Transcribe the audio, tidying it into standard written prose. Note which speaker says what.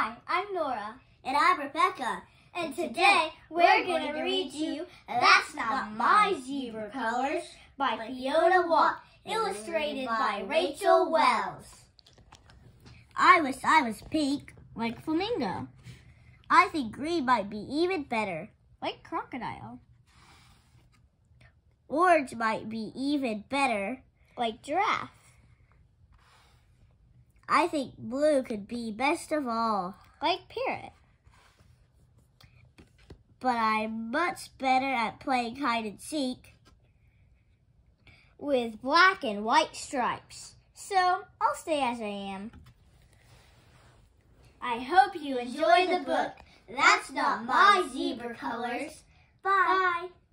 Speaker 1: Hi, I'm Norah.
Speaker 2: And I'm Rebekah.
Speaker 1: And today we're going to read you That's Not My Zebra Colors by Fiona Watt, illustrated by Rachel Wells.
Speaker 2: I wish I was pink, like flamingo. I think green might be even better,
Speaker 1: like crocodile.
Speaker 2: Orange might be even better,
Speaker 1: like giraffe.
Speaker 2: I think blue could be best of all,
Speaker 1: like parrot.
Speaker 2: But I'm much better at playing hide and seek
Speaker 1: with black and white stripes. So I'll stay as I am. I hope you enjoy the book. That's Not My Zebra Colors.
Speaker 2: Bye.
Speaker 1: Bye.